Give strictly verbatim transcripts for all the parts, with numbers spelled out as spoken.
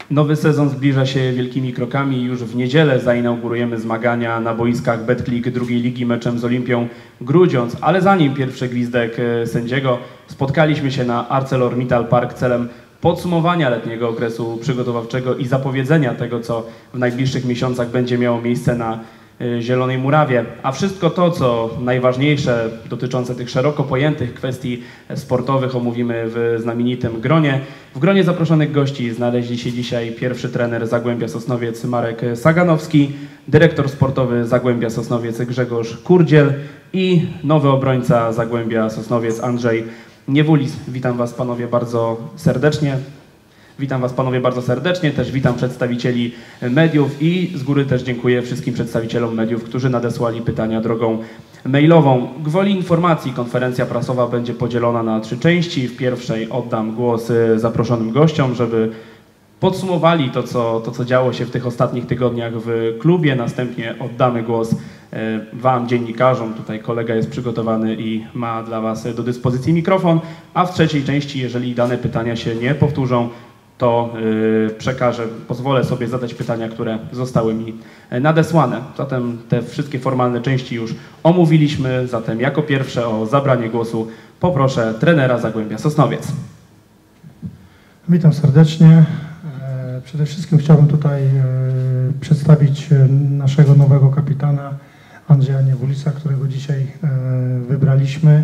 Nowy sezon zbliża się wielkimi krokami. Już w niedzielę zainaugurujemy zmagania na boiskach Betclic drugiej ligi meczem z Olimpią Grudziądz. Ale zanim pierwszy gwizdek sędziego, spotkaliśmy się na ArcelorMittal Park celem podsumowania letniego okresu przygotowawczego i zapowiedzenia tego, co w najbliższych miesiącach będzie miało miejsce na Zielonej Murawie. A wszystko to, co najważniejsze dotyczące tych szeroko pojętych kwestii sportowych, omówimy w znamienitym gronie. W gronie zaproszonych gości znaleźli się dzisiaj pierwszy trener Zagłębia Sosnowiec Marek Saganowski, dyrektor sportowy Zagłębia Sosnowiec Grzegorz Kurdziel i nowy obrońca Zagłębia Sosnowiec Andrzej Niewulis. Witam Was panowie bardzo serdecznie. Witam Was panowie bardzo serdecznie, też witam przedstawicieli mediów i z góry też dziękuję wszystkim przedstawicielom mediów, którzy nadesłali pytania drogą mailową. Gwoli informacji konferencja prasowa będzie podzielona na trzy części. W pierwszej oddam głos zaproszonym gościom, żeby podsumowali to, co, to, co działo się w tych ostatnich tygodniach w klubie. Następnie oddamy głos Wam, dziennikarzom. Tutaj kolega jest przygotowany i ma dla Was do dyspozycji mikrofon. A w trzeciej części, jeżeli dane pytania się nie powtórzą, to yy, przekażę, pozwolę sobie zadać pytania, które zostały mi nadesłane. Zatem te wszystkie formalne części już omówiliśmy, zatem jako pierwsze o zabranie głosu poproszę trenera Zagłębia Sosnowiec. Witam serdecznie. Przede wszystkim chciałbym tutaj przedstawić naszego nowego kapitana Andrzeja Niewulisa, którego dzisiaj wybraliśmy.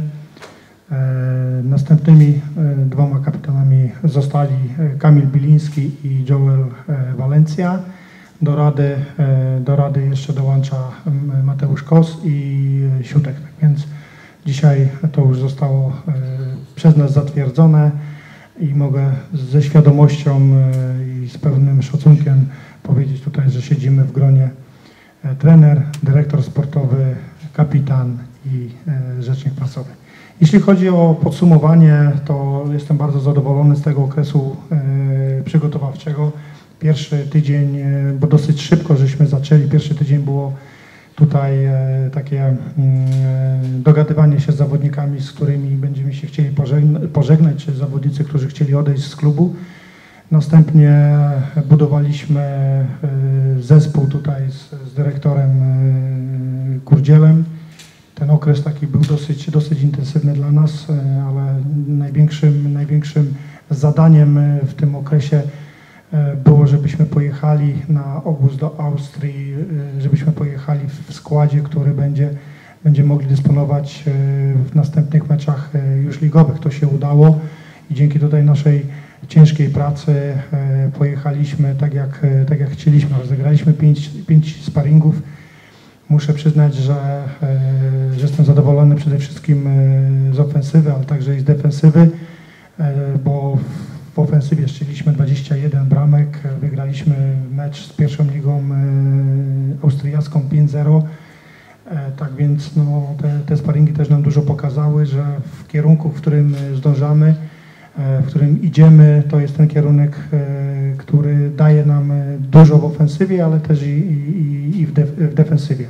Następnymi dwoma kapitanami zostali Kamil Biliński i Joel Valencia. Do rady, do rady jeszcze dołącza Mateusz Kos i Siutek. Tak więc dzisiaj to już zostało przez nas zatwierdzone i mogę ze świadomością i z pewnym szacunkiem powiedzieć tutaj, że siedzimy w gronie trener, dyrektor sportowy, kapitan i rzecznik prasowy. Jeśli chodzi o podsumowanie, to jestem bardzo zadowolony z tego okresu e, przygotowawczego. Pierwszy tydzień, e, bo dosyć szybko żeśmy zaczęli, pierwszy tydzień było tutaj e, takie e, dogadywanie się z zawodnikami, z którymi będziemy się chcieli pożegna pożegnać, czy zawodnicy, którzy chcieli odejść z klubu. Następnie budowaliśmy e, zespół tutaj z, z dyrektorem e, Kurdzielem. Ten okres taki był dosyć, dosyć intensywny dla nas, ale największym, największym zadaniem w tym okresie było, żebyśmy pojechali na obóz do Austrii, żebyśmy pojechali w składzie, który będzie, będzie mogli dysponować w następnych meczach już ligowych. To się udało i dzięki tutaj naszej ciężkiej pracy pojechaliśmy tak jak, tak jak chcieliśmy. Rozegraliśmy pięć, pięć sparingów. Muszę przyznać, że, że jestem zadowolony przede wszystkim z ofensywy, ale także i z defensywy, bo w ofensywie strzeliliśmy dwadzieścia jeden bramek, wygraliśmy mecz z pierwszą ligą austriacką pięć zero. Tak więc no, te, te sparingi też nam dużo pokazały, że w kierunku, w którym zdążamy, w którym idziemy, to jest ten kierunek, który daje nam dużo w ofensywie, ale też i, i, i w, def, w defensywie.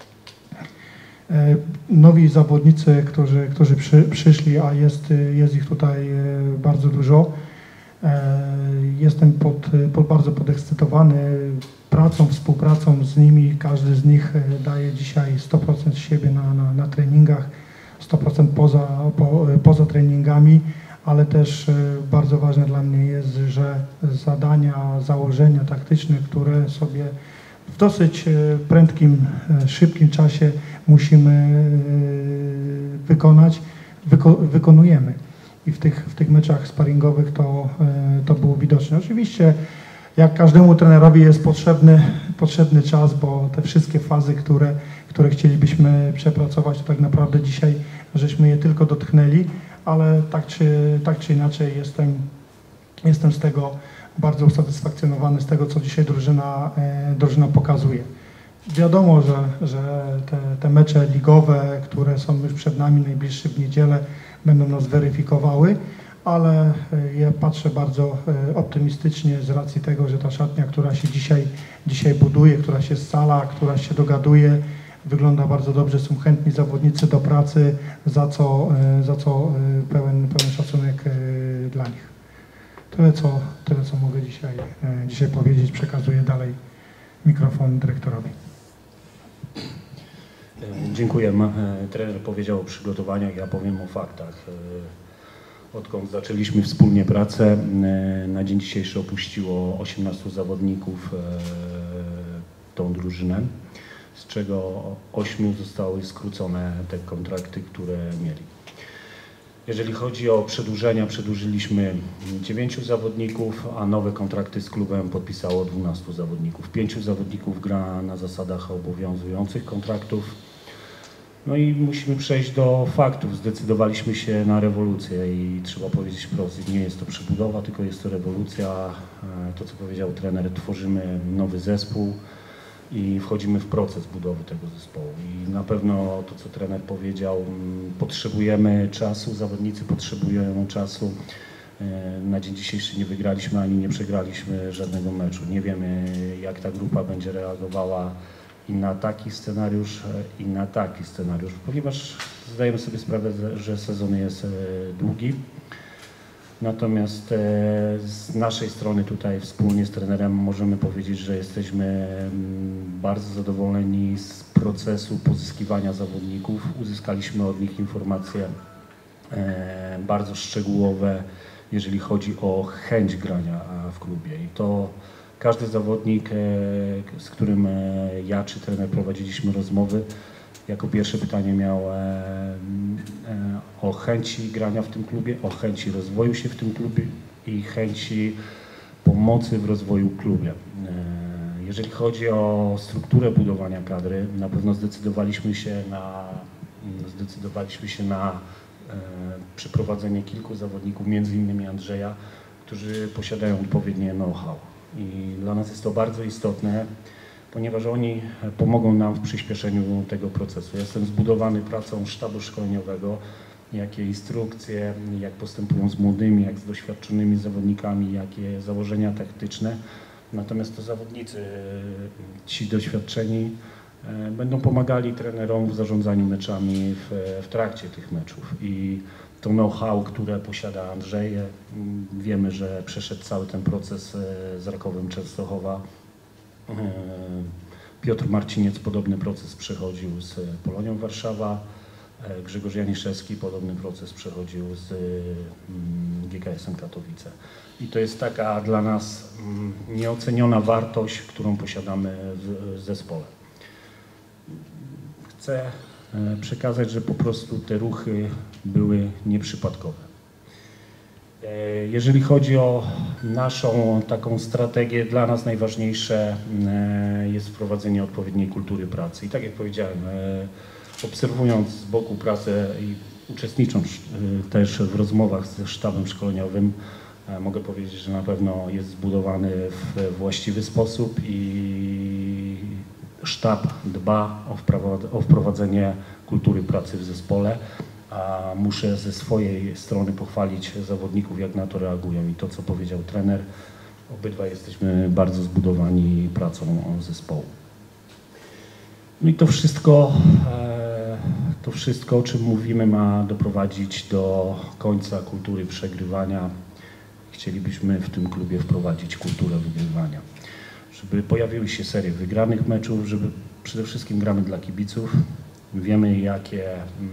Nowi zawodnicy, którzy, którzy przy, przyszli, a jest, jest ich tutaj bardzo dużo. Jestem pod, pod bardzo podekscytowany pracą, współpracą z nimi. Każdy z nich daje dzisiaj sto procent siebie na, na, na treningach, sto procent poza, po, poza treningami. Ale też bardzo ważne dla mnie jest, że zadania, założenia taktyczne, które sobie w dosyć prędkim, szybkim czasie musimy wykonać, wyko wykonujemy. I w tych, w tych meczach sparingowych to, to było widoczne. Oczywiście jak każdemu trenerowi jest potrzebny, potrzebny czas, bo te wszystkie fazy, które, które chcielibyśmy przepracować, to tak naprawdę dzisiaj żeśmy je tylko dotknęli. Ale tak czy, tak czy inaczej jestem, jestem z tego bardzo usatysfakcjonowany, z tego, co dzisiaj drużyna, e, drużyna pokazuje. Wiadomo, że, że te, te mecze ligowe, które są już przed nami, najbliższe w niedzielę, będą nas weryfikowały, ale ja patrzę bardzo optymistycznie z racji tego, że ta szatnia, która się dzisiaj, dzisiaj buduje, która się scala, która się dogaduje, wygląda bardzo dobrze, są chętni zawodnicy do pracy, za co, za co pełen, pełen szacunek dla nich. Tyle co, tyle, co mogę dzisiaj, dzisiaj powiedzieć. Przekazuję dalej mikrofon dyrektorowi. Dziękuję. Trener powiedział o przygotowaniach, ja powiem o faktach. Odkąd zaczęliśmy wspólnie pracę, na dzień dzisiejszy opuściło osiemnastu zawodników tą drużynę, z czego ośmiu zostały skrócone te kontrakty, które mieli. Jeżeli chodzi o przedłużenia, przedłużyliśmy dziewięciu zawodników, a nowe kontrakty z klubem podpisało dwunastu zawodników. Pięciu zawodników gra na zasadach obowiązujących kontraktów. No i musimy przejść do faktów. Zdecydowaliśmy się na rewolucję i trzeba powiedzieć wprost, nie jest to przebudowa, tylko jest to rewolucja. To, co powiedział trener, tworzymy nowy zespół i wchodzimy w proces budowy tego zespołu. I na pewno to, co trener powiedział, potrzebujemy czasu, zawodnicy potrzebują czasu. Na dzień dzisiejszy nie wygraliśmy ani nie przegraliśmy żadnego meczu. Nie wiemy, jak ta grupa będzie reagowała i na taki scenariusz, i na taki scenariusz, ponieważ zdajemy sobie sprawę, że sezon jest długi. Natomiast z naszej strony tutaj wspólnie z trenerem możemy powiedzieć, że jesteśmy bardzo zadowoleni z procesu pozyskiwania zawodników. Uzyskaliśmy od nich informacje bardzo szczegółowe, jeżeli chodzi o chęć grania w klubie. I to każdy zawodnik, z którym ja czy trener prowadziliśmy rozmowy, jako pierwsze pytanie miał o chęci grania w tym klubie, o chęci rozwoju się w tym klubie i chęci pomocy w rozwoju klubie. Jeżeli chodzi o strukturę budowania kadry, na pewno zdecydowaliśmy się na, zdecydowaliśmy się na przeprowadzenie kilku zawodników, między innymi Andrzeja, którzy posiadają odpowiednie know-how. I dla nas jest to bardzo istotne, ponieważ oni pomogą nam w przyspieszeniu tego procesu. Jestem zbudowany pracą sztabu szkoleniowego, jakie instrukcje, jak postępują z młodymi, jak z doświadczonymi zawodnikami, jakie założenia taktyczne. Natomiast to zawodnicy, ci doświadczeni, będą pomagali trenerom w zarządzaniu meczami w, w trakcie tych meczów. I to know-how, które posiada Andrzej, wiemy, że przeszedł cały ten proces z Rakowem Częstochowa. Piotr Marciniec podobny proces przechodził z Polonią Warszawa, Grzegorz Janiszewski podobny proces przechodził z G K S-em Katowice. I to jest taka dla nas nieoceniona wartość, którą posiadamy w zespole. Chcę przekazać, że po prostu te ruchy były nieprzypadkowe. Jeżeli chodzi o naszą taką strategię, dla nas najważniejsze jest wprowadzenie odpowiedniej kultury pracy. I tak jak powiedziałem, obserwując z boku pracę i uczestnicząc też w rozmowach ze sztabem szkoleniowym, mogę powiedzieć, że na pewno jest zbudowany w właściwy sposób i sztab dba o wprowadzenie kultury pracy w zespole. A muszę ze swojej strony pochwalić zawodników, jak na to reagują i to, co powiedział trener. Obydwaj jesteśmy bardzo zbudowani pracą zespołu. No i to wszystko, to wszystko, o czym mówimy, ma doprowadzić do końca kultury przegrywania. Chcielibyśmy w tym klubie wprowadzić kulturę wygrywania. Żeby pojawiły się serie wygranych meczów, żeby przede wszystkim gramy dla kibiców. Wiemy, jakie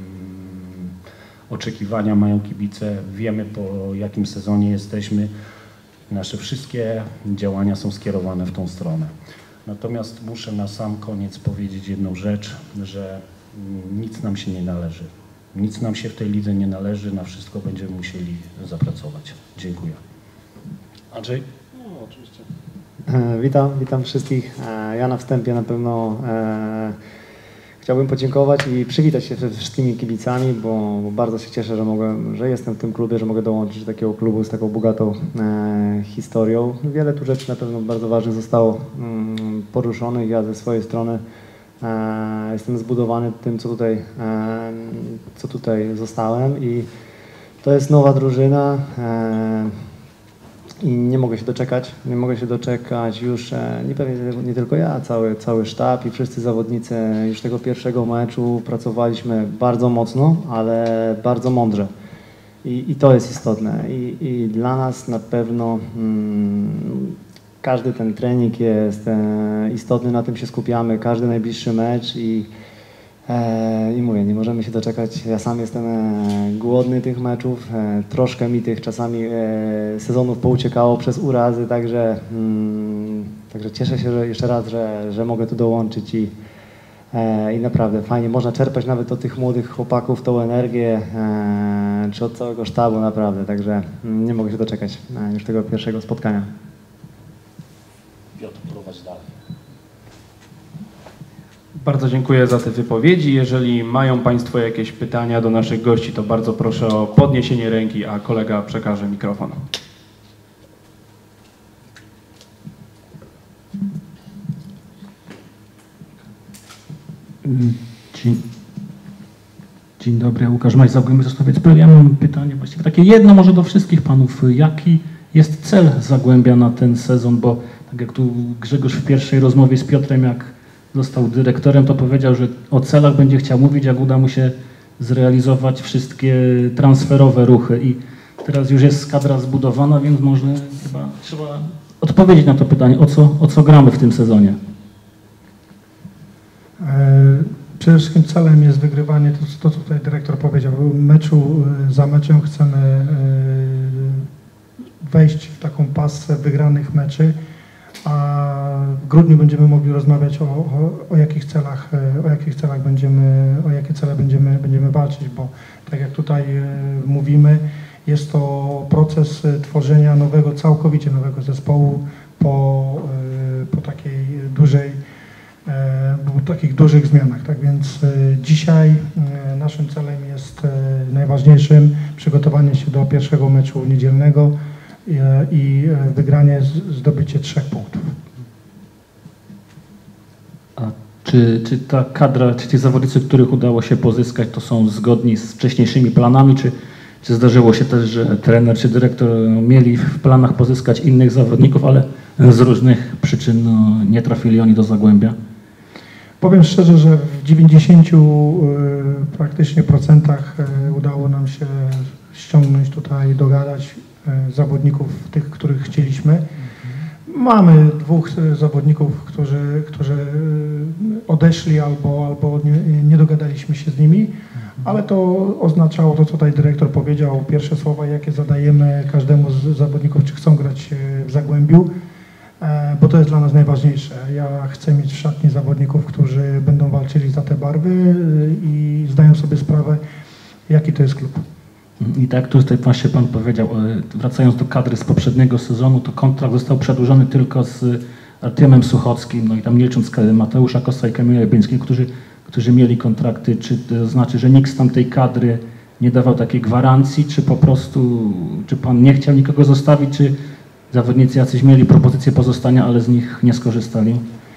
oczekiwania mają kibice, wiemy, po jakim sezonie jesteśmy. Nasze wszystkie działania są skierowane w tą stronę. Natomiast muszę na sam koniec powiedzieć jedną rzecz, że nic nam się nie należy. Nic nam się w tej lidze nie należy, na wszystko będziemy musieli zapracować. Dziękuję. Andrzej? No, oczywiście. Witam, witam wszystkich. Ja na wstępie na pewno e, chciałbym podziękować i przywitać się ze wszystkimi kibicami, bo, bo bardzo się cieszę, że mogę, że jestem w tym klubie, że mogę dołączyć do takiego klubu z taką bogatą e, historią. Wiele tu rzeczy na pewno bardzo ważnych zostało mm, poruszonych. Ja ze swojej strony e, jestem zbudowany tym, co tutaj, e, co tutaj zostałem i to jest nowa drużyna. E, I nie mogę się doczekać, nie mogę się doczekać już, nie pewnie nie tylko ja, cały, cały sztab i wszyscy zawodnicy już tego pierwszego meczu pracowaliśmy bardzo mocno, ale bardzo mądrze. I, i to jest istotne. I, i dla nas na pewno mm, każdy ten trening jest e, istotny, na tym się skupiamy, każdy najbliższy mecz i, e, i mówię, nie możemy się doczekać. Ja sam jestem e, głodny tych meczów, e, troszkę mi tych czasami e, sezonów pouciekało przez urazy, także, mm, także cieszę się że jeszcze raz, że, że mogę tu dołączyć i I naprawdę fajnie, można czerpać nawet od tych młodych chłopaków tą energię, czy od całego sztabu naprawdę, także nie mogę się doczekać już tego pierwszego spotkania. Piotr, prowadź dalej. Bardzo dziękuję za te wypowiedzi. Jeżeli mają Państwo jakieś pytania do naszych gości, to bardzo proszę o podniesienie ręki, a kolega przekaże mikrofon. Dzień, dzień dobry, Łukasz Majs, Zagłębie Sosnowiec. Ja mam pytanie właściwie takie jedno może do wszystkich panów. Jaki jest cel Zagłębia na ten sezon? Bo tak jak tu Grzegorz w pierwszej rozmowie z Piotrem, jak został dyrektorem, to powiedział, że o celach będzie chciał mówić, jak uda mu się zrealizować wszystkie transferowe ruchy. I teraz już jest kadra zbudowana, więc może chyba trzeba odpowiedzieć na to pytanie, o co, o co gramy w tym sezonie. Przede wszystkim celem jest wygrywanie, to, to co tutaj dyrektor powiedział, meczu za meczem chcemy wejść w taką pasę wygranych meczy, a w grudniu będziemy mogli rozmawiać o, o, o jakich celach, o jakich celach będziemy, o jakie cele będziemy, będziemy walczyć, bo tak jak tutaj mówimy, jest to proces tworzenia nowego, całkowicie nowego zespołu po, po takiej dużej w takich dużych zmianach. Tak więc dzisiaj naszym celem jest najważniejszym przygotowanie się do pierwszego meczu niedzielnego i wygranie, zdobycie trzech punktów. A czy, czy ta kadra, czy ci zawodnicy, których udało się pozyskać, to są zgodni z wcześniejszymi planami, czy, czy zdarzyło się też, że trener czy dyrektor mieli w planach pozyskać innych zawodników, ale z różnych przyczyn no, nie trafili oni do Zagłębia? Powiem szczerze, że w dziewięćdziesięciu praktycznie procentach udało nam się ściągnąć tutaj, dogadać zawodników, tych, których chcieliśmy. Mamy dwóch zawodników, którzy, którzy odeszli albo, albo nie, nie dogadaliśmy się z nimi, ale to oznaczało to, co tutaj dyrektor powiedział, pierwsze słowa, jakie zadajemy każdemu z zawodników, czy chcą grać w Zagłębiu, bo to jest dla nas najważniejsze. Ja chcę mieć w szatni zawodników, którzy będą walczyli za te barwy i zdają sobie sprawę, jaki to jest klub. I tak tutaj właśnie Pan powiedział, wracając do kadry z poprzedniego sezonu, to kontrakt został przedłużony tylko z Artiemem Suchockim, no i tam nie licząc Mateusza Kossa i Kamila Jabińskiego, którzy, którzy mieli kontrakty. Czy to znaczy, że nikt z tamtej kadry nie dawał takiej gwarancji, czy po prostu, czy Pan nie chciał nikogo zostawić, czy zawodnicy jacyś mieli propozycję pozostania, ale z nich nie skorzystali?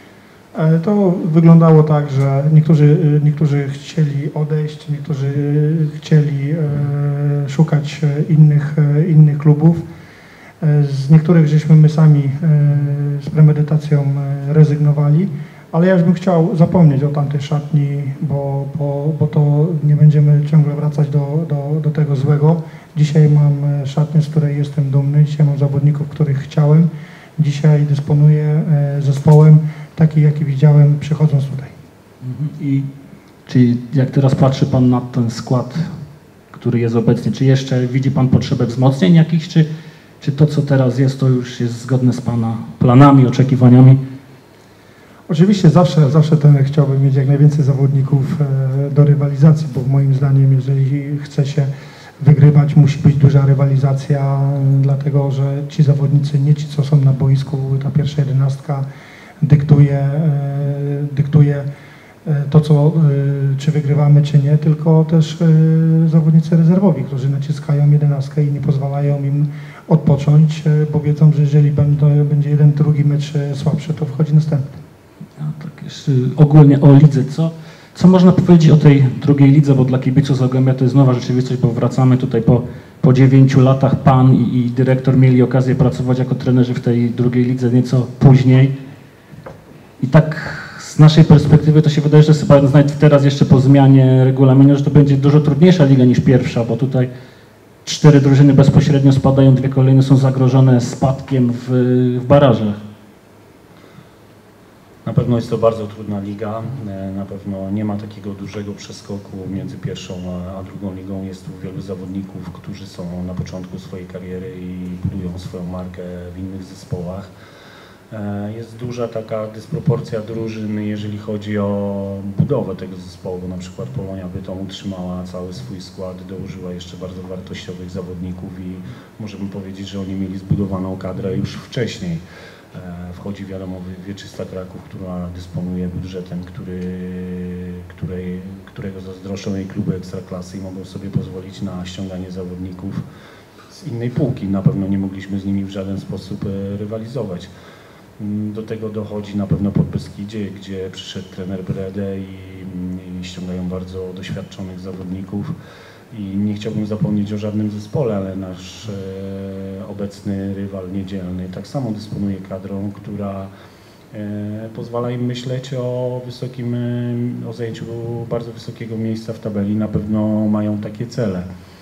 To wyglądało tak, że niektórzy, niektórzy chcieli odejść, niektórzy chcieli szukać innych, innych klubów. Z niektórych żeśmy my sami z premedytacją rezygnowali, ale ja już bym chciał zapomnieć o tamtej szatni, bo, bo, bo to nie będziemy ciągle wracać do, do, do tego złego. Dzisiaj mam szatnię, z której jestem dumny, dzisiaj mam zawodników, których chciałem. Dzisiaj dysponuję zespołem taki, jaki widziałem przychodząc tutaj. I czy jak teraz patrzy Pan na ten skład, który jest obecnie, czy jeszcze widzi Pan potrzebę wzmocnień jakichś, czy, czy to, co teraz jest, to już jest zgodne z Pana planami, oczekiwaniami? Oczywiście zawsze, zawsze ten chciałbym mieć jak najwięcej zawodników do rywalizacji, bo moim zdaniem, jeżeli chce się wygrywać, musi być duża rywalizacja, dlatego że ci zawodnicy, nie ci, co są na boisku, ta pierwsza jedenastka dyktuje, dyktuje to, co, czy wygrywamy, czy nie, tylko też zawodnicy rezerwowi, którzy naciskają jedenastkę i nie pozwalają im odpocząć, bo wiedzą, że jeżeli będzie jeden, drugi mecz słabszy, to wchodzi następny. A tak jeszcze ogólnie o lidze, co, co można powiedzieć o tej drugiej lidze, bo dla kibiców Zagłębia to jest nowa rzeczywistość, bo wracamy tutaj po, po dziewięciu latach, Pan i, i dyrektor mieli okazję pracować jako trenerzy w tej drugiej lidze nieco później. I tak z naszej perspektywy to się wydaje, że chyba nawet teraz jeszcze po zmianie regulaminu, że to będzie dużo trudniejsza liga niż pierwsza, bo tutaj cztery drużyny bezpośrednio spadają, dwie kolejne są zagrożone spadkiem w, w barażach. Na pewno jest to bardzo trudna liga, na pewno nie ma takiego dużego przeskoku między pierwszą a drugą ligą. Jest tu wielu zawodników, którzy są na początku swojej kariery i budują swoją markę w innych zespołach. Jest duża taka dysproporcja drużyn, jeżeli chodzi o budowę tego zespołu, bo na przykład Polonia Bytom utrzymała cały swój skład, dołożyła jeszcze bardzo wartościowych zawodników i możemy powiedzieć, że oni mieli zbudowaną kadrę już wcześniej. Wchodzi wiadomo Wieczysta Kraków, która dysponuje budżetem, który, której, którego zazdroszczą jej kluby ekstraklasy i mogą sobie pozwolić na ściąganie zawodników z innej półki. Na pewno nie mogliśmy z nimi w żaden sposób rywalizować. Do tego dochodzi na pewno Podbeskidzie, gdzie przyszedł trener Brede i, i ściągają bardzo doświadczonych zawodników. I nie chciałbym zapomnieć o żadnym zespole, ale nasz e, obecny rywal niedzielny tak samo dysponuje kadrą, która e, pozwala im myśleć o wysokim, e, o zajęciu bardzo wysokiego miejsca w tabeli. Na pewno mają takie cele.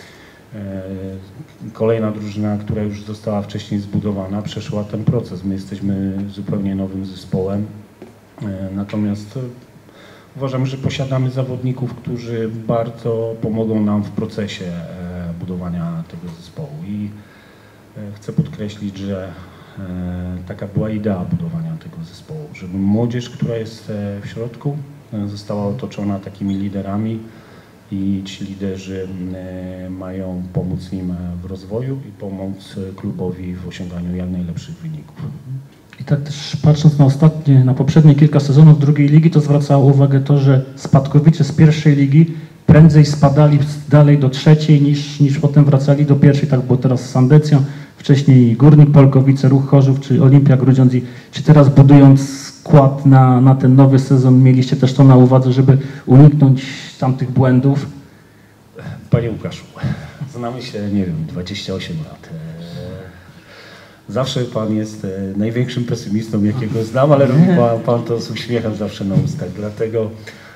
E, kolejna drużyna, która już została wcześniej zbudowana, przeszła ten proces. My jesteśmy zupełnie nowym zespołem, e, natomiast uważam, że posiadamy zawodników, którzy bardzo pomogą nam w procesie budowania tego zespołu i chcę podkreślić, że taka była idea budowania tego zespołu, żeby młodzież, która jest w środku, została otoczona takimi liderami i ci liderzy mają pomóc im w rozwoju i pomóc klubowi w osiąganiu jak najlepszych wyników. I tak też patrząc na ostatnie, na poprzednie kilka sezonów drugiej ligi, to zwracało uwagę to, że spadkowicze z pierwszej ligi prędzej spadali dalej do trzeciej niż, niż potem wracali do pierwszej. Tak było teraz z Sandecją, wcześniej Górnik Polkowice, Ruch Chorzów czy Olimpia Grudziądz. I czy teraz budując skład na, na ten nowy sezon mieliście też to na uwadze, żeby uniknąć tamtych błędów? Panie Łukaszu, znamy się, nie wiem, dwadzieścia osiem lat. Zawsze pan jest największym pesymistą, jakiego znam, ale robi pan, pan to z uśmiechem zawsze na ustach. Dlatego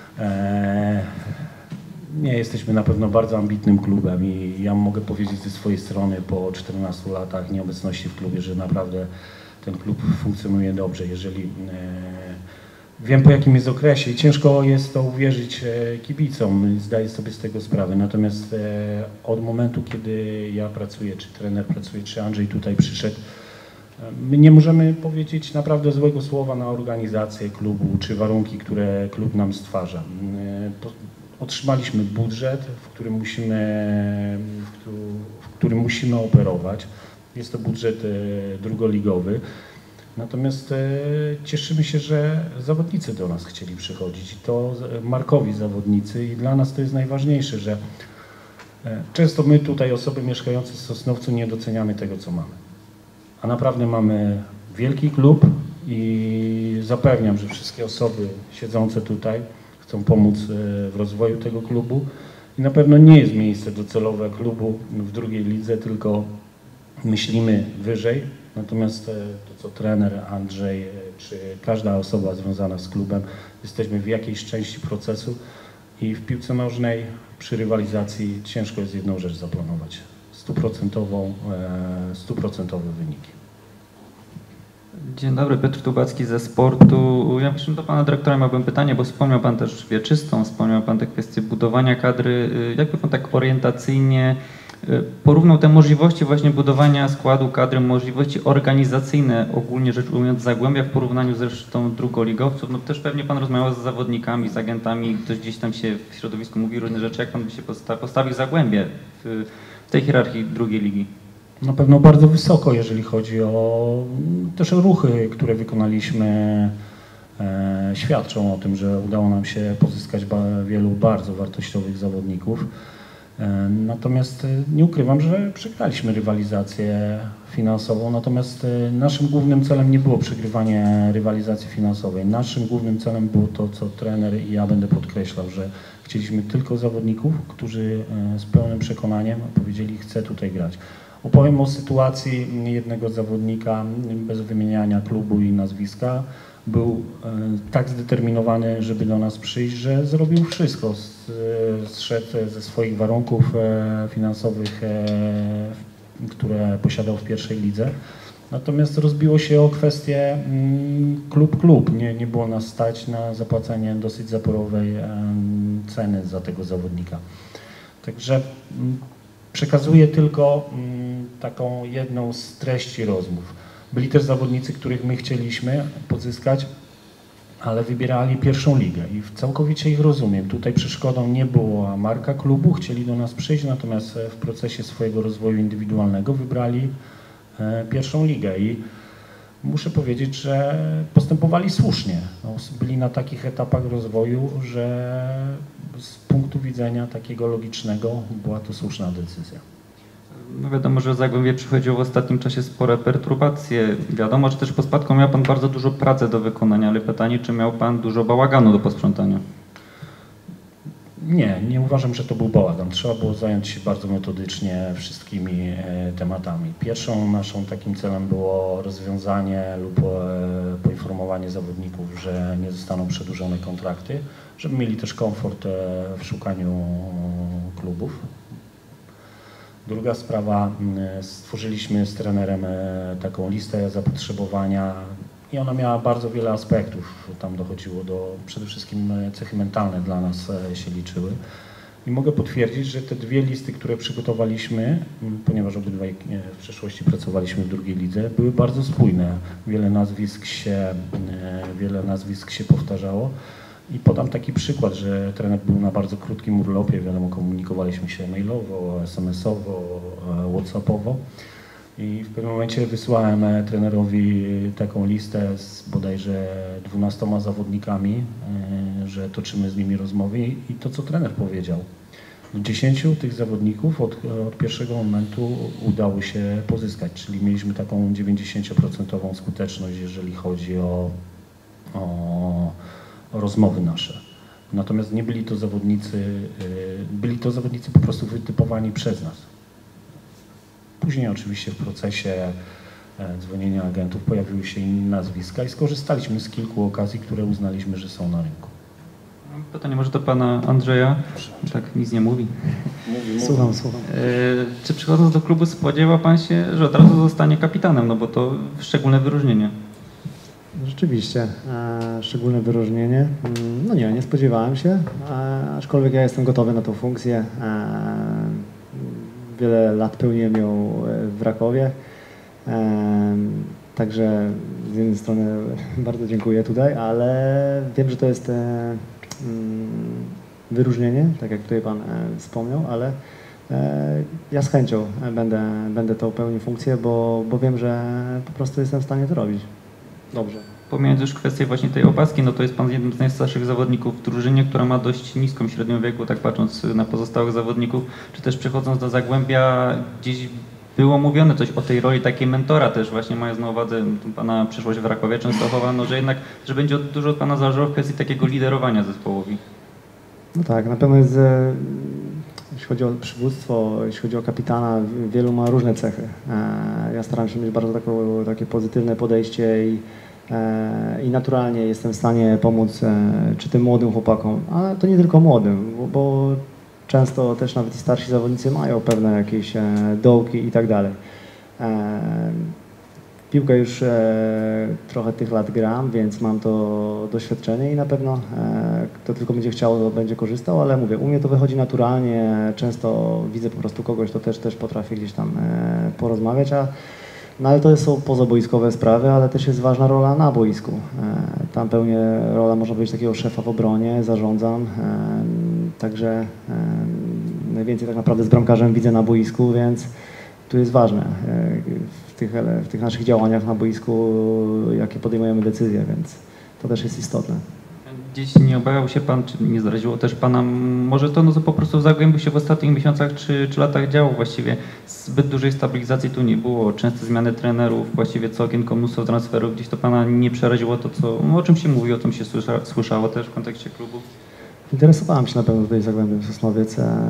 e, nie jesteśmy na pewno bardzo ambitnym klubem i ja mogę powiedzieć ze swojej strony po czternastu latach nieobecności w klubie, że naprawdę ten klub funkcjonuje dobrze. Jeżeli e, wiem, po jakim jest okresie i ciężko jest to uwierzyć e, kibicom, zdaję sobie z tego sprawę. Natomiast e, od momentu, kiedy ja pracuję, czy trener pracuje, czy Andrzej tutaj przyszedł, my nie możemy powiedzieć naprawdę złego słowa na organizację klubu, czy warunki, które klub nam stwarza. Otrzymaliśmy budżet, w którym musimy, w którym musimy operować. Jest to budżet drugoligowy. Natomiast cieszymy się, że zawodnicy do nas chcieli przychodzić. I to markowi zawodnicy i dla nas to jest najważniejsze, że często my tutaj, osoby mieszkające w Sosnowcu, nie doceniamy tego, co mamy. A naprawdę mamy wielki klub i zapewniam, że wszystkie osoby siedzące tutaj chcą pomóc w rozwoju tego klubu i na pewno nie jest miejsce docelowe klubu w drugiej lidze, tylko myślimy wyżej. Natomiast to, co trener Andrzej, czy każda osoba związana z klubem, jesteśmy w jakiejś części procesu i w piłce nożnej przy rywalizacji ciężko jest jedną rzecz zaplanować. Stuprocentową, stuprocentowe wyniki. Dzień dobry, Piotr Tubacki ze Sportu. Ja myślę, do pana dyrektora miałbym pytanie, bo wspomniał pan też Wieczystą, wspomniał pan te kwestie budowania kadry. Jakby pan tak orientacyjnie porównał te możliwości właśnie budowania składu kadry, możliwości organizacyjne, ogólnie rzecz ujmując, Zagłębia w porównaniu z resztą drugoligowców? No też pewnie pan rozmawiał z zawodnikami, z agentami, ktoś gdzieś tam się w środowisku mówi różne rzeczy. Jak pan by się postawił Zagłębie w, w tej hierarchii drugiej ligi? Na pewno bardzo wysoko, jeżeli chodzi o też ruchy, które wykonaliśmy, e, świadczą o tym, że udało nam się pozyskać ba, wielu bardzo wartościowych zawodników. E, natomiast nie ukrywam, że przegraliśmy rywalizację finansową, natomiast naszym głównym celem nie było przegrywanie rywalizacji finansowej. Naszym głównym celem było to, co trener i ja będę podkreślał, że chcieliśmy tylko zawodników, którzy z pełnym przekonaniem powiedzieli, chcę tutaj grać. Opowiem o sytuacji jednego zawodnika, bez wymieniania klubu i nazwiska, był tak zdeterminowany, żeby do nas przyjść, że zrobił wszystko. Zszedł ze swoich warunków finansowych, które posiadał w pierwszej lidze. Natomiast rozbiło się o kwestię klub-klub. Nie, nie było nas stać na zapłacenie dosyć zaporowej ceny za tego zawodnika. Także przekazuję tylko taką jedną z treści rozmów. Byli też zawodnicy, których my chcieliśmy pozyskać, ale wybierali pierwszą ligę i całkowicie ich rozumiem. Tutaj przeszkodą nie była marka klubu, chcieli do nas przyjść, natomiast w procesie swojego rozwoju indywidualnego wybrali pierwszą ligę i muszę powiedzieć, że postępowali słusznie. No, byli na takich etapach rozwoju, że z punktu widzenia takiego logicznego była to słuszna decyzja. No wiadomo, że Zagłębie przychodziło w ostatnim czasie spore perturbacje. Wiadomo, że też po spadku miał Pan bardzo dużo pracy do wykonania, ale pytanie, czy miał Pan dużo bałaganu do posprzątania? Nie, nie uważam, że to był bałagan. Trzeba było zająć się bardzo metodycznie wszystkimi e, tematami. Pierwszą naszą takim celem było rozwiązanie lub e, poinformowanie zawodników, że nie zostaną przedłużone kontrakty, żeby mieli też komfort e, w szukaniu klubów. Druga sprawa, e, stworzyliśmy z trenerem e, taką listę zapotrzebowania i ona miała bardzo wiele aspektów. Tam dochodziło do, przede wszystkim cechy mentalne dla nas się liczyły. I mogę potwierdzić, że te dwie listy, które przygotowaliśmy, ponieważ obydwaj w przeszłości pracowaliśmy w drugiej lidze, były bardzo spójne. Wiele nazwisk się, wiele nazwisk się powtarzało. I podam taki przykład, że trener był na bardzo krótkim urlopie, wiadomo, komunikowaliśmy się mailowo, es em esowo, whatsappowo. I w pewnym momencie wysłałem trenerowi taką listę z bodajże dwunastoma zawodnikami, że toczymy z nimi rozmowy i to, co trener powiedział. Dziesięciu tych zawodników od, od pierwszego momentu udało się pozyskać, czyli mieliśmy taką dziewięćdziesięcioprocentową skuteczność, jeżeli chodzi o, o, o rozmowy nasze. Natomiast nie byli to zawodnicy, byli to zawodnicy po prostu wytypowani przez nas. Później oczywiście w procesie dzwonienia agentów pojawiły się inne nazwiska i skorzystaliśmy z kilku okazji, które uznaliśmy, że są na rynku. Pytanie może do Pana Andrzeja. Tak, nic nie mówi. Mówi, Słucham, mówi. słucham. E, czy przychodząc do klubu spodziewa Pan się, że od razu zostanie kapitanem, no bo to szczególne wyróżnienie? Rzeczywiście, e, szczególne wyróżnienie. Mm, No nie, nie spodziewałem się, e, aczkolwiek ja jestem gotowy na tą funkcję. E, Wiele lat pełniłem ją w Rakowie, e, także z jednej strony bardzo dziękuję tutaj, ale wiem, że to jest e, mm, wyróżnienie, tak jak tutaj Pan e, wspomniał, ale e, ja z chęcią będę, będę tą pełnił funkcję, bo, bo wiem, że po prostu jestem w stanie to robić. Dobrze. Pomijając już kwestię właśnie tej opaski, no to jest Pan jednym z najstarszych zawodników w drużynie, która ma dość niską średnią wieku, tak patrząc na pozostałych zawodników, czy też przechodząc do Zagłębia, gdzieś było mówione coś o tej roli takiej mentora też, właśnie mając na uwadze Pana przeszłość w Rakowie Częstochowa, no że jednak, że będzie od, dużo od Pana zależało w kwestii takiego liderowania zespołowi. No tak, na pewno jest, e, jeśli chodzi o przywództwo, jeśli chodzi o kapitana, wielu ma różne cechy. E, Ja staram się mieć bardzo taką, takie pozytywne podejście i i naturalnie jestem w stanie pomóc czy tym młodym chłopakom, ale to nie tylko młodym, bo, bo często też nawet i starsi zawodnicy mają pewne jakieś dołki i tak dalej. Piłkę już trochę tych lat gram, więc mam to doświadczenie i na pewno kto tylko będzie chciał, to będzie korzystał, ale mówię, u mnie to wychodzi naturalnie, często widzę po prostu kogoś, to też, też potrafię gdzieś tam porozmawiać, a No ale to są pozaboiskowe sprawy, ale też jest ważna rola na boisku. Tam pełnię rola, można powiedzieć, takiego szefa w obronie, zarządzam. Także najwięcej tak naprawdę z bramkarzem widzę na boisku, więc tu jest ważne w tych, w tych naszych działaniach na boisku, jakie podejmujemy decyzje, więc to też jest istotne. Gdzieś nie obawiał się Pan, czy nie zraziło też Pana, może to no, to po prostu w Zagłębiu się w ostatnich miesiącach czy, czy latach działo właściwie, zbyt dużej stabilizacji tu nie było, częste zmiany trenerów, właściwie co okienko mnóstwo transferów, gdzieś to Pana nie przeraziło to, co, no, o czym się mówi, o czym się słysza, słyszało też w kontekście klubu? Interesowałem się na pewno tutaj Zagłębiem Sosnowiec.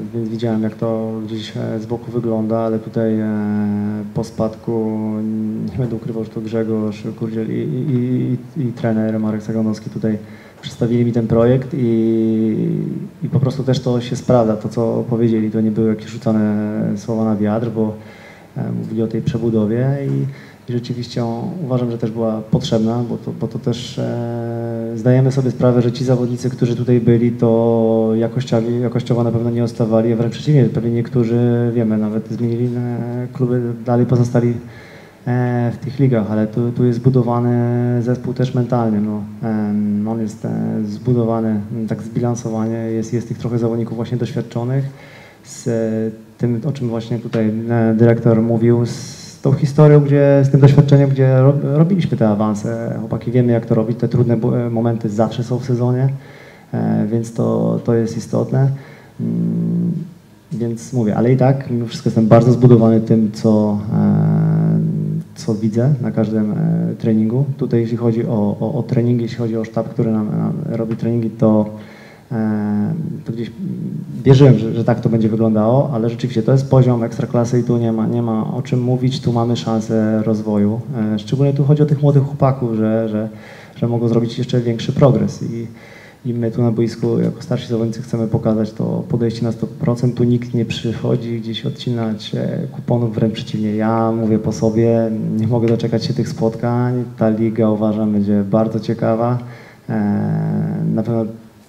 więc widziałem, jak to gdzieś z boku wygląda, ale tutaj po spadku, nie będę ukrywał, że to Grzegorz Kurdziel i, i, i, i trener Marek Saganowski tutaj przedstawili mi ten projekt i, i po prostu też to się sprawdza, to co powiedzieli, to nie były jakieś rzucone słowa na wiatr, bo mówili o tej przebudowie i, i rzeczywiście uważam, że też była potrzebna, bo to, bo to też e, zdajemy sobie sprawę, że ci zawodnicy, którzy tutaj byli, to jakościowo, jakościowo na pewno nie odstawali, a wręcz przeciwnie, pewnie niektórzy, wiemy, nawet zmienili e, kluby, dalej pozostali e, w tych ligach, ale tu, tu jest zbudowany zespół też mentalnie, no. E, on jest e, zbudowany, tak zbilansowanie, jest, jest tych trochę zawodników właśnie doświadczonych, z tym, o czym właśnie tutaj dyrektor mówił, z tą historią, gdzie, z tym doświadczeniem, gdzie ro, robiliśmy te awanse. Chłopaki wiemy, jak to robić, te trudne momenty zawsze są w sezonie, e, więc to, to jest istotne. Mm, więc mówię, ale i tak mimo wszystko jestem bardzo zbudowany tym, co, e, co widzę na każdym e, treningu. Tutaj jeśli chodzi o, o, o treningi, jeśli chodzi o sztab, który nam, nam robi treningi, to to gdzieś wierzyłem, że, że tak to będzie wyglądało, ale rzeczywiście to jest poziom ekstraklasy i tu nie ma, nie ma o czym mówić, tu mamy szansę rozwoju. Szczególnie tu chodzi o tych młodych chłopaków, że, że, że mogą zrobić jeszcze większy progres i, i my tu na boisku jako starsi zawodnicy chcemy pokazać to podejście na sto procent. Tu nikt nie przychodzi gdzieś odcinać kuponów, wręcz przeciwnie. Ja mówię po sobie, nie mogę doczekać się tych spotkań. Ta liga uważam będzie bardzo ciekawa. Na pewno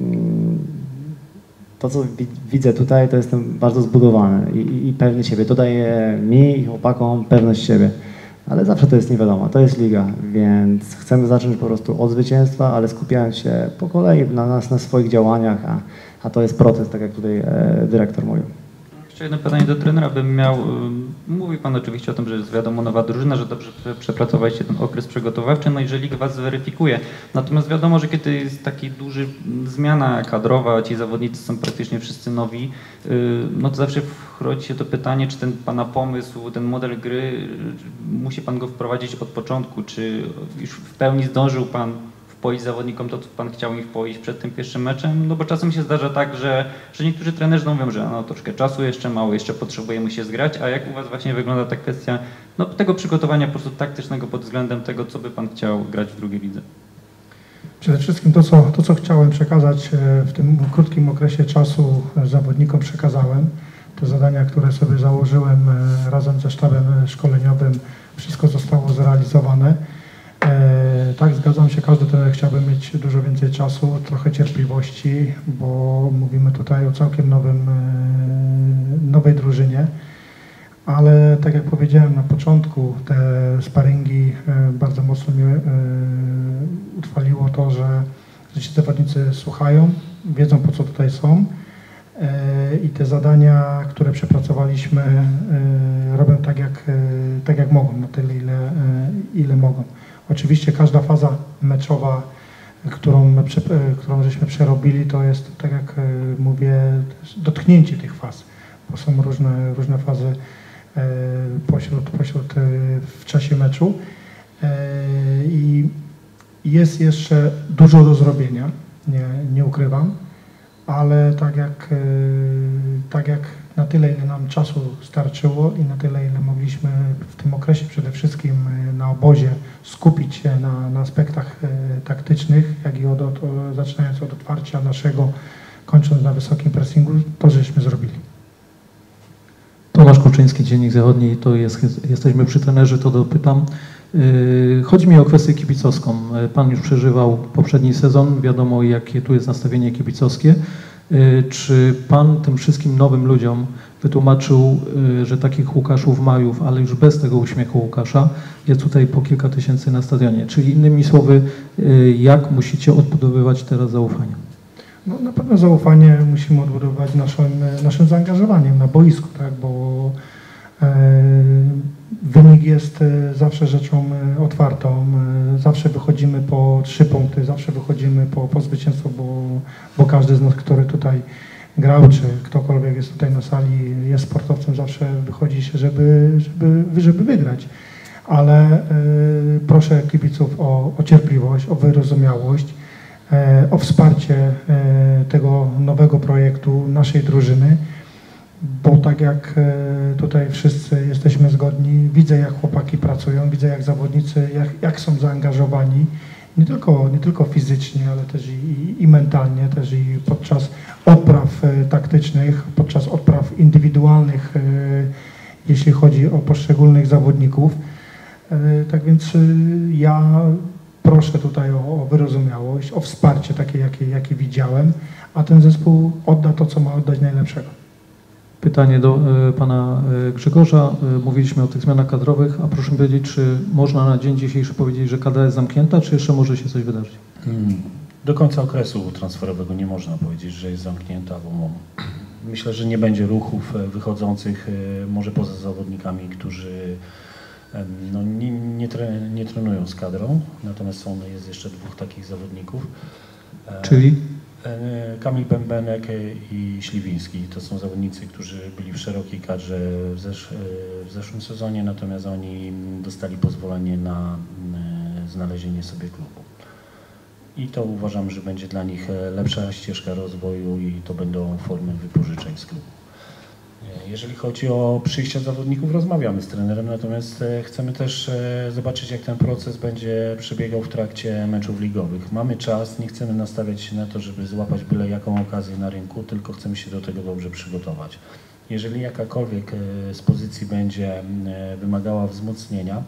to, co widzę tutaj, to jestem bardzo zbudowany i, i pewny siebie. To daje mi i chłopakom pewność siebie, ale zawsze to jest nie wiadomo. To jest liga, więc chcemy zacząć po prostu od zwycięstwa, ale skupiając się po kolei na nas, na swoich działaniach, a, a to jest proces, tak jak tutaj e, dyrektor mówił. Jeszcze jedno pytanie do trenera bym miał. Mówi Pan oczywiście o tym, że jest wiadomo nowa drużyna, że dobrze przepracowaliście ten okres przygotowawczy, no i że liga Was zweryfikuje. Natomiast wiadomo, że kiedy jest taki duży zmiana kadrowa, ci zawodnicy są praktycznie wszyscy nowi, no to zawsze rodzi się to pytanie, czy ten Pana pomysł, ten model gry, musi Pan go wprowadzić od początku, czy już w pełni zdążył Pan wpoić zawodnikom to, co Pan chciał im wpoić przed tym pierwszym meczem, no bo czasem się zdarza tak, że, że niektórzy trenerzy mówią, że no troszkę czasu jeszcze mało, jeszcze potrzebujemy się zgrać, a jak u Was właśnie wygląda ta kwestia no, tego przygotowania po prostu taktycznego pod względem tego, co by Pan chciał grać w drugiej lidze? Przede wszystkim to co, to, co chciałem przekazać w tym krótkim okresie czasu zawodnikom przekazałem. Te zadania, które sobie założyłem razem ze sztabem szkoleniowym, wszystko zostało zrealizowane. E, tak, zgadzam się, każdy trener chciałby mieć dużo więcej czasu, trochę cierpliwości, bo mówimy tutaj o całkiem nowym, e, nowej drużynie, ale tak jak powiedziałem na początku, te sparingi e, bardzo mocno mnie e, utrwaliło to, że, że ci zawodnicy słuchają, wiedzą po co tutaj są e, i te zadania, które przepracowaliśmy, e, robią tak jak, e, tak jak mogą, na tyle ile, e, ile mogą. Oczywiście każda faza meczowa, którą, którą żeśmy przerobili, to jest, tak jak mówię, dotknięcie tych faz, bo są różne, różne fazy pośród, pośród w czasie meczu i jest jeszcze dużo do zrobienia, nie, nie ukrywam, ale tak jak, tak jak na tyle, ile nam czasu starczyło i na tyle, ile mogliśmy w tym okresie przede wszystkim na obozie skupić się na, na aspektach e, taktycznych, jak i od, od, zaczynając od otwarcia naszego, kończąc na wysokim pressingu, to żeśmy zrobili. Tomasz Kuczyński, Dziennik Zachodni, to jest, jesteśmy przy trenerze, to dopytam. Yy, chodzi mi o kwestię kibicowską. Pan już przeżywał poprzedni sezon, wiadomo jakie tu jest nastawienie kibicowskie. Czy Pan tym wszystkim nowym ludziom wytłumaczył, że takich Łukaszów Majów, ale już bez tego uśmiechu Łukasza, jest tutaj po kilka tysięcy na stadionie? Czyli innymi słowy, jak musicie odbudowywać teraz zaufanie? No, na pewno zaufanie musimy odbudowywać naszym, naszym zaangażowaniem na boisku, tak? Bo e, wynik jest zawsze rzeczą otwartą, zawsze wychodzimy po trzy punkty, zawsze wychodzimy po, po zwycięstwo, bo, bo każdy z nas, który tutaj grał, czy ktokolwiek jest tutaj na sali, jest sportowcem, zawsze wychodzi się, żeby, żeby, żeby wygrać. Ale y, proszę kibiców o, o cierpliwość, o wyrozumiałość, y, o wsparcie y, tego nowego projektu, naszej drużyny. bo tak jak e, tutaj wszyscy jesteśmy zgodni, widzę jak chłopaki pracują, widzę jak zawodnicy, jak, jak są zaangażowani, nie tylko, nie tylko fizycznie, ale też i, i mentalnie, też i podczas odpraw e, taktycznych, podczas odpraw indywidualnych, e, jeśli chodzi o poszczególnych zawodników. E, tak więc e, ja proszę tutaj o, o wyrozumiałość, o wsparcie takie, jakie, jakie widziałem, a ten zespół odda to, co ma oddać najlepszego. Pytanie do y, pana y, Grzegorza. Y, mówiliśmy o tych zmianach kadrowych, a proszę mi powiedzieć, czy można na dzień dzisiejszy powiedzieć, że kadra jest zamknięta, czy jeszcze może się coś wydarzyć? Hmm. Do końca okresu transferowego nie można powiedzieć, że jest zamknięta, bo myślę, że nie będzie ruchów wychodzących, może poza zawodnikami, którzy no, nie, nie, tre, nie trenują z kadrą, natomiast są, jest jeszcze dwóch takich zawodników. Czyli? Kamil Bębenek i Śliwiński. To są zawodnicy, którzy byli w szerokiej kadrze w, zesz w zeszłym sezonie, natomiast oni dostali pozwolenie na znalezienie sobie klubu. I to uważam, że będzie dla nich lepsza ścieżka rozwoju i to będą formy wypożyczeń z klubu. Jeżeli chodzi o przyjścia zawodników, rozmawiamy z trenerem, natomiast chcemy też zobaczyć, jak ten proces będzie przebiegał w trakcie meczów ligowych. Mamy czas, nie chcemy nastawiać się na to, żeby złapać byle jaką okazję na rynku, tylko chcemy się do tego dobrze przygotować. Jeżeli jakakolwiek z pozycji będzie wymagała wzmocnienia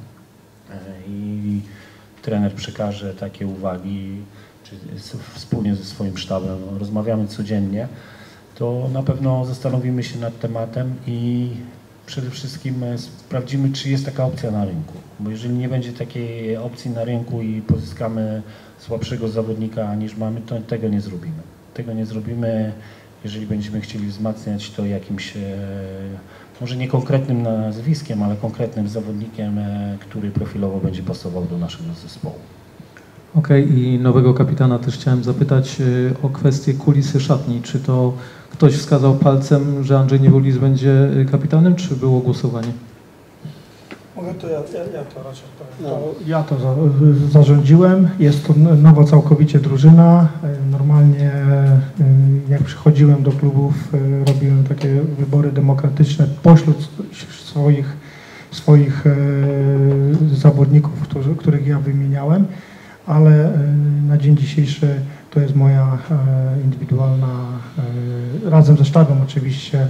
i trener przekaże takie uwagi, czy wspólnie ze swoim sztabem, rozmawiamy codziennie, to na pewno zastanowimy się nad tematem i przede wszystkim sprawdzimy, czy jest taka opcja na rynku. Bo jeżeli nie będzie takiej opcji na rynku i pozyskamy słabszego zawodnika niż mamy, to tego nie zrobimy. Tego nie zrobimy, jeżeli będziemy chcieli wzmacniać to jakimś, może nie konkretnym nazwiskiem, ale konkretnym zawodnikiem, który profilowo będzie pasował do naszego zespołu. Okej, okay, i nowego kapitana też chciałem zapytać o kwestię kulisy szatni. Czy to ktoś wskazał palcem, że Andrzej Niewulis będzie kapitanem, czy było głosowanie? Mogę to ja, ja, ja to raczej powiem. To ja to za, zarządziłem. Jest to nowa całkowicie drużyna. Normalnie jak przychodziłem do klubów, robiłem takie wybory demokratyczne pośród swoich, swoich zawodników, którzy, których ja wymieniałem. Ale na dzień dzisiejszy to jest moja indywidualna, razem ze sztabem oczywiście,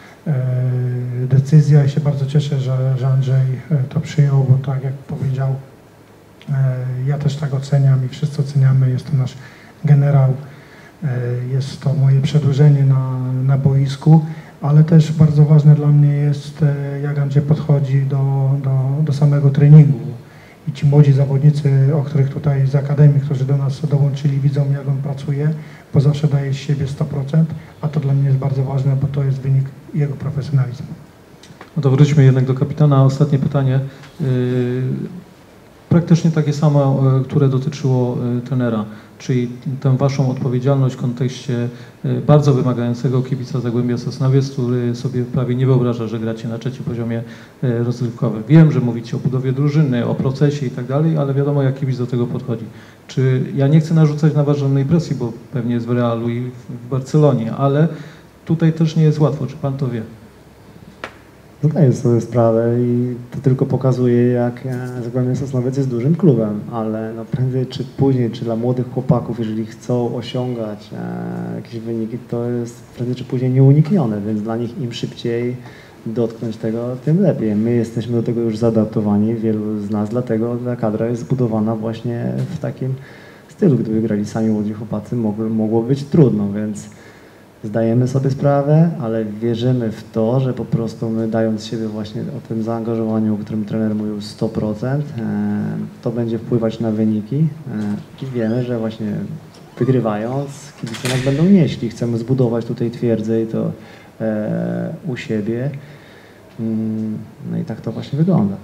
decyzja. Ja się bardzo cieszę, że, że Andrzej to przyjął, bo tak jak powiedział, ja też tak oceniam i wszyscy oceniamy, jest to nasz generał, jest to moje przedłużenie na, na boisku, ale też bardzo ważne dla mnie jest, jak Andrzej podchodzi do, do, do samego treningu. I ci młodzi zawodnicy, o których tutaj z Akademii, którzy do nas dołączyli, widzą, jak on pracuje, bo zawsze daje z siebie sto procent, a to dla mnie jest bardzo ważne, bo to jest wynik jego profesjonalizmu. No to wróćmy jednak do kapitana. Ostatnie pytanie. Yy, praktycznie takie samo, yy, które dotyczyło yy, trenera, czyli tę waszą odpowiedzialność w kontekście yy, bardzo wymagającego kibica Zagłębia Sosnowiec, który sobie prawie nie wyobraża, że gracie na trzecim poziomie yy, rozrywkowym. Wiem, że mówicie o budowie drużyny, o procesie i tak dalej, ale wiadomo, jak kibic do tego podchodzi. Czy ja nie chcę narzucać na was żadnej presji, bo pewnie jest w Realu i w Barcelonie, ale tutaj też nie jest łatwo. Czy pan to wie? Zdaję sobie sprawę i to tylko pokazuje, jak Zagłębie Sosnowiec jest dużym klubem, ale no prędzej czy później, czy dla młodych chłopaków, jeżeli chcą osiągać e, jakieś wyniki, to jest prędzej czy później nieuniknione, więc dla nich im szybciej dotknąć tego, tym lepiej. My jesteśmy do tego już zaadaptowani, wielu z nas, dlatego ta kadra jest zbudowana właśnie w takim stylu. Gdyby grali sami młodzi chłopacy, mogło, mogło być trudno, więc zdajemy sobie sprawę, ale wierzymy w to, że po prostu my, dając siebie właśnie o tym zaangażowaniu, o którym trener mówił sto procent, to będzie wpływać na wyniki i wiemy, że właśnie wygrywając kibice nas będą nieśli. Chcemy zbudować tutaj twierdzę i to u siebie. No i tak to właśnie wygląda.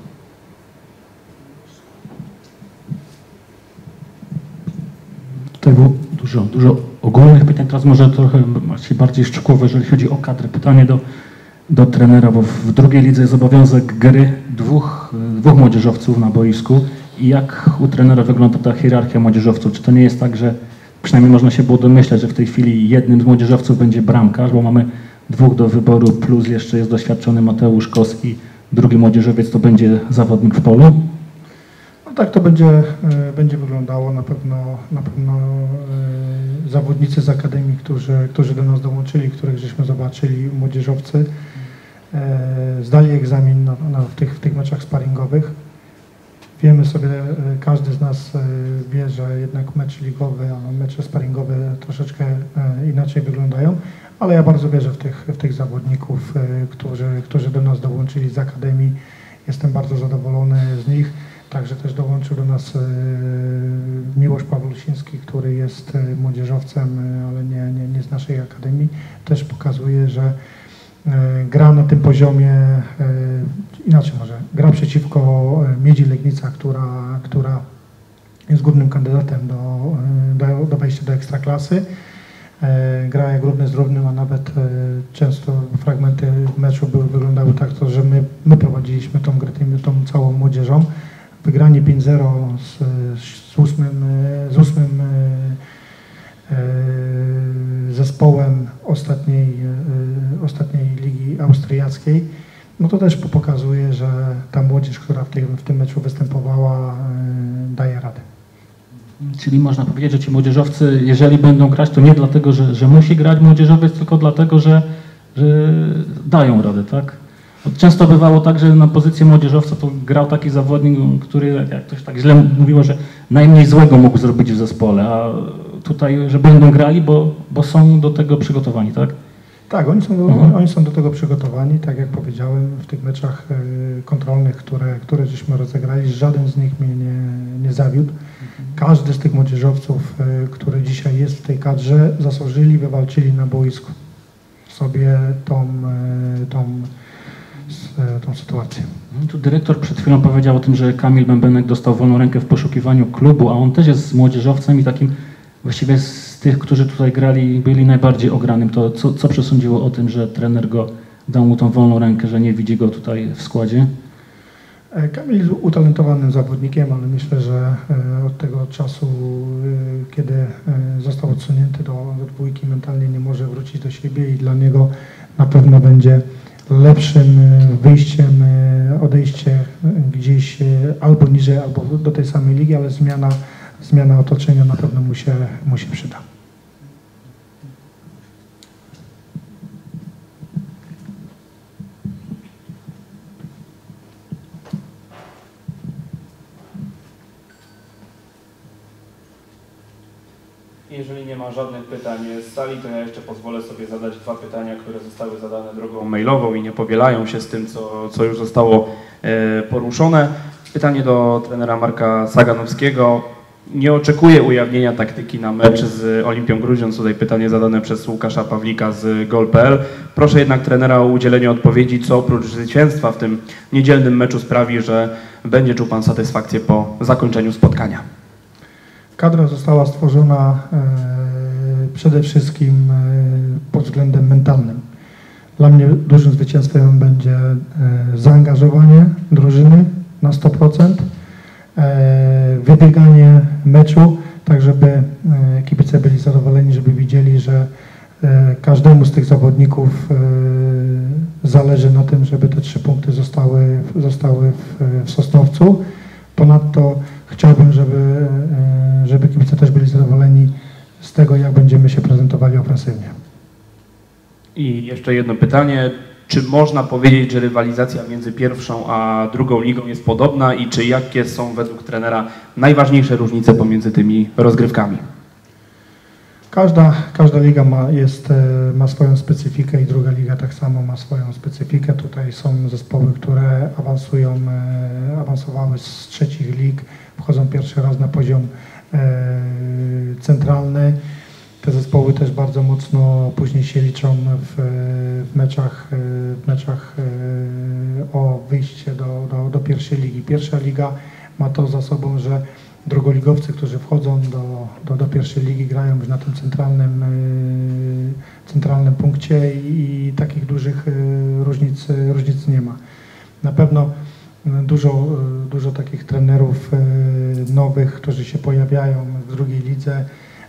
Tutaj było dużo, dużo ogólnych pytań, teraz może trochę bardziej szczegółowe, jeżeli chodzi o kadrę. Pytanie do, do trenera, bo w drugiej lidze jest obowiązek gry dwóch, dwóch młodzieżowców na boisku. I jak u trenera wygląda ta hierarchia młodzieżowców? Czy to nie jest tak, że przynajmniej można się było domyślać, że w tej chwili jednym z młodzieżowców będzie bramkarz, bo mamy dwóch do wyboru, plus jeszcze jest doświadczony Mateusz Kos i drugi młodzieżowiec, to będzie zawodnik w polu? No tak to będzie, e, będzie wyglądało. Na pewno, na pewno e, zawodnicy z Akademii, którzy, którzy do nas dołączyli, których żeśmy zobaczyli, młodzieżowcy, e, zdali egzamin na, na, w, tych, w tych meczach sparingowych. Wiemy sobie, e, każdy z nas e, wie, że jednak mecz ligowy, a mecze sparingowe troszeczkę e, inaczej wyglądają, ale ja bardzo wierzę w tych, w tych zawodników, e, którzy, którzy do nas dołączyli z Akademii. Jestem bardzo zadowolony z nich. Także też dołączył do nas e, Miłosz Pawlusiński, który jest e, młodzieżowcem, e, ale nie, nie, nie z naszej Akademii. Też pokazuje, że e, gra na tym poziomie, e, inaczej może, gra przeciwko e, Miedzi Legnica, która, która jest głównym kandydatem do, e, do, do wejścia do Ekstraklasy. E, gra jak równy z równym, a nawet e, często fragmenty meczu były, wyglądały tak, to, że my, my prowadziliśmy tą grę, tym, tą całą młodzieżą. Wygranie pięć zero z, z ósmym, z ósmym zespołem ostatniej, ostatniej ligi austriackiej, no to też pokazuje, że ta młodzież, która w tym, w tym meczu występowała, daje radę. Czyli można powiedzieć, że ci młodzieżowcy, jeżeli będą grać, to nie dlatego, że, że musi grać młodzieżowiec, tylko dlatego, że, że dają radę, tak? Często bywało tak, że na pozycję młodzieżowca to grał taki zawodnik, który, jak ktoś tak źle mówiło, że najmniej złego mógł zrobić w zespole, a tutaj, że będą grali, bo, bo są do tego przygotowani, tak? Tak, oni są, do, Mhm. oni są do tego przygotowani, tak jak powiedziałem, w tych meczach y, kontrolnych, które, które żeśmy rozegrali, żaden z nich mnie nie, nie zawiódł. Każdy z tych młodzieżowców, y, który dzisiaj jest w tej kadrze, zasłużyli, wywalczyli na boisku sobie tą, y, tą tą sytuację. Tu dyrektor przed chwilą powiedział o tym, że Kamil Bębenek dostał wolną rękę w poszukiwaniu klubu, a on też jest młodzieżowcem i takim właściwie z tych, którzy tutaj grali, byli najbardziej ogranym. To co, co przesądziło o tym, że trener go dał mu tą wolną rękę, że nie widzi go tutaj w składzie? Kamil jest utalentowanym zawodnikiem, ale myślę, że od tego czasu, kiedy został odsunięty do, do dwójki, mentalnie nie może wrócić do siebie i dla niego na pewno będzie lepszym wyjściem, odejście gdzieś albo niżej, albo do tej samej ligi, ale zmiana, zmiana otoczenia na pewno mu się, mu się przyda. Jeżeli nie ma żadnych pytań z sali, to ja jeszcze pozwolę sobie zadać dwa pytania, które zostały zadane drogą mailową i nie powielają się z tym, co, co już zostało e, poruszone. Pytanie do trenera Marka Saganowskiego. Nie oczekuję ujawnienia taktyki na mecz z Olimpią Grudziądz. Tutaj pytanie zadane przez Łukasza Pawlika z gol kropka p l. Proszę jednak trenera o udzielenie odpowiedzi, co oprócz zwycięstwa w tym niedzielnym meczu sprawi, że będzie czuł Pan satysfakcję po zakończeniu spotkania. Kadra została stworzona e, przede wszystkim e, pod względem mentalnym. Dla mnie dużym zwycięstwem będzie e, zaangażowanie drużyny na sto procent, e, wybieganie meczu, tak żeby e, kibice byli zadowoleni, żeby widzieli, że e, każdemu z tych zawodników e, zależy na tym, żeby te trzy punkty zostały, zostały w, w Sosnowcu. Ponadto chciałbym, żeby, żeby kibice też byli zadowoleni z tego, jak będziemy się prezentowali ofensywnie. I jeszcze jedno pytanie. Czy można powiedzieć, że rywalizacja między pierwszą a drugą ligą jest podobna i czy jakie są według trenera najważniejsze różnice pomiędzy tymi rozgrywkami? Każda, każda liga ma, jest, ma swoją specyfikę i druga liga tak samo ma swoją specyfikę. Tutaj są zespoły, które awansują, awansowały z trzecich lig, wchodzą pierwszy raz na poziom centralny. Te zespoły też bardzo mocno później się liczą w, w, meczach, w meczach o wyjście do, do, do pierwszej ligi. Pierwsza liga ma to za sobą, że drugoligowcy, którzy wchodzą do, do, do pierwszej ligi, grają już na tym centralnym, centralnym punkcie i, i takich dużych różnic, różnic nie ma. Na pewno dużo, dużo takich trenerów nowych, którzy się pojawiają w drugiej lidze,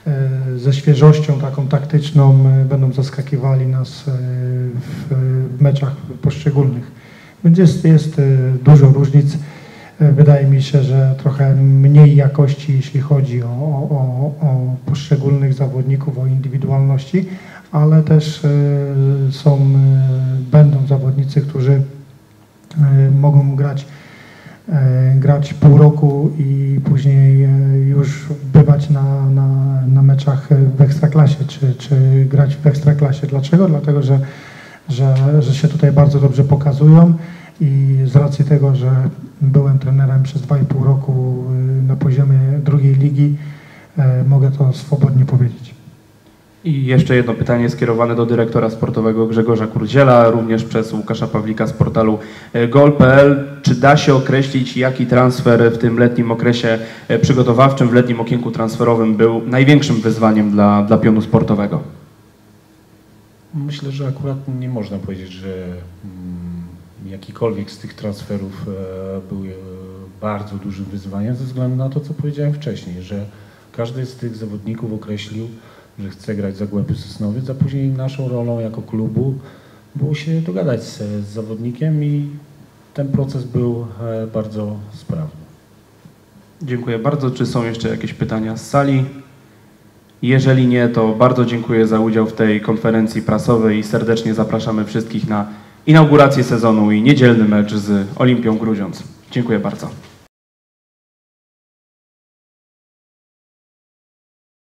ze świeżością taką taktyczną będą zaskakiwali nas w, w meczach poszczególnych. Więc jest, jest dużo różnic. Wydaje mi się, że trochę mniej jakości, jeśli chodzi o, o, o poszczególnych zawodników, o indywidualności, ale też są, będą zawodnicy, którzy mogą grać, grać pół roku i później już bywać na, na, na meczach w Ekstraklasie, czy, czy grać w Ekstraklasie. Dlaczego? Dlatego, że, że, że się tutaj bardzo dobrze pokazują i z racji tego, że byłem trenerem przez dwa i pół roku na poziomie drugiej ligi, mogę to swobodnie powiedzieć. I jeszcze jedno pytanie skierowane do dyrektora sportowego Grzegorza Kurdziela, również przez Łukasza Pawlika z portalu gol kropka p l. Czy da się określić, jaki transfer w tym letnim okresie przygotowawczym, w letnim okienku transferowym był największym wyzwaniem dla, dla pionu sportowego? Myślę, że akurat nie można powiedzieć, że mm, jakikolwiek z tych transferów e, był e, bardzo dużym wyzwaniem, ze względu na to, co powiedziałem wcześniej, że każdy z tych zawodników określił, że chce grać w Zagłębiu Sosnowiec, a później naszą rolą jako klubu było się dogadać z, z zawodnikiem i ten proces był e, bardzo sprawny. Dziękuję bardzo. Czy są jeszcze jakieś pytania z sali? Jeżeli nie, to bardzo dziękuję za udział w tej konferencji prasowej i serdecznie zapraszamy wszystkich na inaugurację sezonu i niedzielny mecz z Olimpią Grudziądz. Dziękuję bardzo.